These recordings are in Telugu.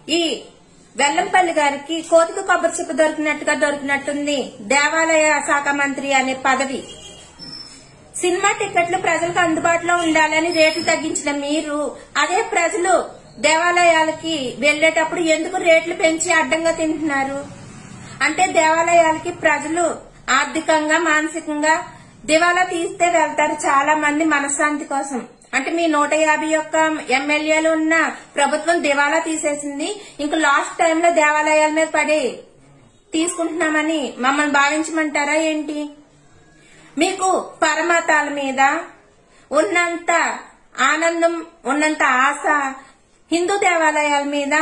ఈ వెల్లంపల్లి గారికి కోతికి కొబ్బరి చిప్ప దొరికినట్టుంది దేవాలయ శాఖ మంత్రి అనే పదవి. సినిమా టికెట్లు ప్రజలకు అందుబాటులో ఉండాలని రేట్లు తగ్గించిన మీరు అదే ప్రజలు దేవాలయాలకి వెళ్లేటప్పుడు ఎందుకు రేట్లు పెంచి అడ్డంగా తింటున్నారు? అంటే దేవాలయాలకి ప్రజలు ఆర్థికంగా మానసికంగా దివాలా తీస్తే వెళ్తారు చాలా మంది మనశ్శాంతి కోసం. అంటే మీ 151 ఎమ్మెల్యేలు ఉన్న ప్రభుత్వం దివాలా తీసేసింది. ఇంక లాస్ట్ టైంలో దేవాలయాల మీద పడి తీసుకుంటున్నామని మమ్మల్ని భావించమంటారా ఏంటి? మీకు పరమతాల మీద ఉన్నంత ఆనందం ఉన్నంత ఆశ హిందూ దేవాలయాల మీద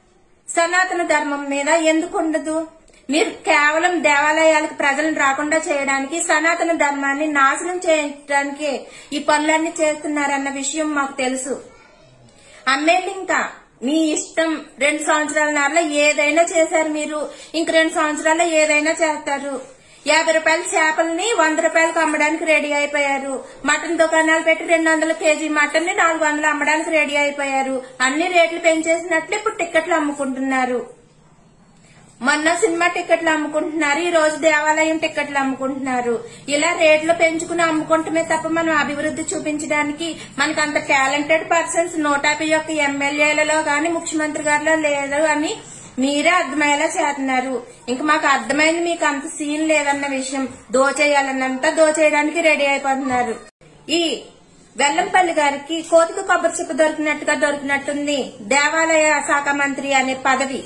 సనాతన ధర్మం మీద ఎందుకు ఉండదు? మీరు కేవలం దేవాలయాలకు ప్రజలను రాకుండా చేయడానికి సనాతన ధర్మాన్ని నాశనం చేయడానికి ఈ పనులన్నీ చేస్తున్నారన్న విషయం మాకు తెలుసు. అమ్మేళ్ళు ఇంకా మీ ఇష్టం. 2 సంవత్సరాలన్నరలో ఏదైనా చేశారు మీరు. ఇంక 2 సంవత్సరాల్లో ఏదైనా చేస్తారు. 50 రూపాయల చేపల్ని 100 రూపాయలకు అమ్మడానికి రెడీ అయిపోయారు. మటన్ దుకాణాలు పెట్టి 200 కేజీ మటన్ ని 400 అమ్మడానికి రెడీ అయిపోయారు. అన్ని రేట్లు పెంచేసినట్లు ఇప్పుడు టికెట్లు అమ్ముకుంటున్నారు. మొన్న సినిమా టికెట్లు అమ్ముకుంటున్నారు, ఈ రోజు దేవాలయం టికెట్లు అమ్ముకుంటున్నారు. ఇలా రేట్లు పెంచుకుని అమ్ముకుంటమే తప్ప మనం అభివృద్ధి చూపించడానికి మనకు అంత టాలెంటెడ్ పర్సన్స్ 151 ఎమ్మెల్యేలలో గాని ముఖ్యమంత్రి గారిలో లేదు అని మీరే అర్థమయ్యేలా చేస్తున్నారు. ఇంక మాకు అర్థమైంది మీకు అంత సీన్ లేదన్న విషయం. దోచేయాలన్నంతా దోచేయడానికి రెడీ అయిపోతున్నారు. ఈ వెల్లంపల్లి గారికి కోతికి కొబ్బరి చిప్ప దొరికినట్టుంది దేవాలయ శాఖ మంత్రి అనే పదవి.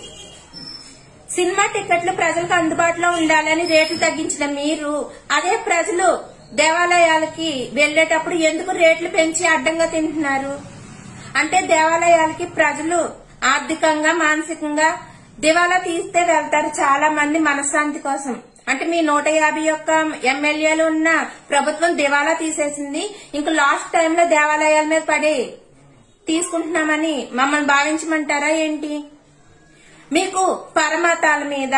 సినిమా టికెట్లు ప్రజలకు అందుబాటులో ఉండాలని రేట్లు తగ్గించిన మీరు అదే ప్రజలు దేవాలయాలకి వెళ్లేటప్పుడు ఎందుకు రేట్లు పెంచి అడ్డంగా తింటున్నారు? అంటే దేవాలయాలకి ప్రజలు ఆర్థికంగా మానసికంగా దివాలా తీస్తే వెళ్తారు చాలా మంది మనశ్శాంతి కోసం. అంటే మీ 151 ఎమ్మెల్యేలు ఉన్న ప్రభుత్వం దివాలా తీసేసింది. ఇంక లాస్ట్ టైంలో దేవాలయాల మీద పడి తీసుకుంటున్నామని మమ్మల్ని భావించమంటారా ఏంటి? మీకు పరమతాల మీద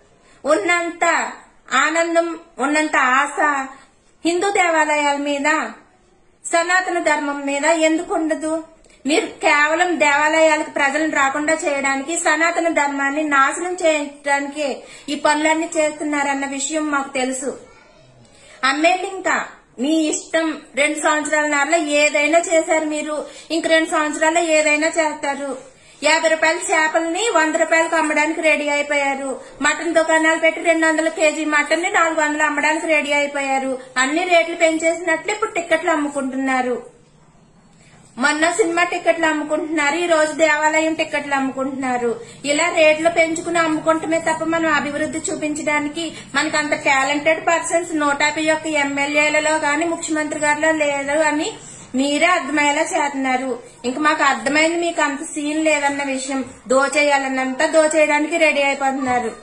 ఉన్నంత ఆనందం ఉన్నంత ఆశ హిందూ దేవాలయాల మీద సనాతన ధర్మం మీద ఎందుకు ఉండదు? మీరు కేవలం దేవాలయాలకు ప్రజలను రాకుండా చేయడానికి సనాతన ధర్మాన్ని నాశనం చేయడానికి ఈ పనులన్నీ చేస్తున్నారన్న విషయం మాకు తెలుసు. అమ్మేళ్ళు ఇంకా మీ ఇష్టం. 2 సంవత్సరాలన్నరలో ఏదైనా చేశారు మీరు. ఇంక 2 సంవత్సరాల్లో ఏదైనా చేస్తారు. 50 రూపాయల చేపల్ని 100 రూపాయలకు అమ్మడానికి రెడీ అయిపోయారు. మటన్ దుకాణాలు పెట్టి 200 కేజీ మటన్ ని 400 అమ్మడానికి రెడీ అయిపోయారు. అన్ని రేట్లు పెంచేసినట్లు ఇప్పుడు టికెట్లు అమ్ముకుంటున్నారు. మొన్న సినిమా టికెట్లు అమ్ముకుంటున్నారు, ఈ రోజు దేవాలయం టికెట్లు అమ్ముకుంటున్నారు. ఇలా రేట్లు పెంచుకుని అమ్ముకుంటమే తప్ప మనం అభివృద్ధి చూపించడానికి మనకు అంత టాలెంటెడ్ పర్సన్స్ 151 ఎమ్మెల్యేలలో గాని ముఖ్యమంత్రి గారిలో లేదు అని మీరే అర్థమయ్యేలా చేస్తున్నారు. ఇంక మాకు అర్థమైంది మీకు అంత సీన్ లేదన్న విషయం. దోచేయాలన్నంతా దోచేయడానికి రెడీ అయిపోతున్నారు.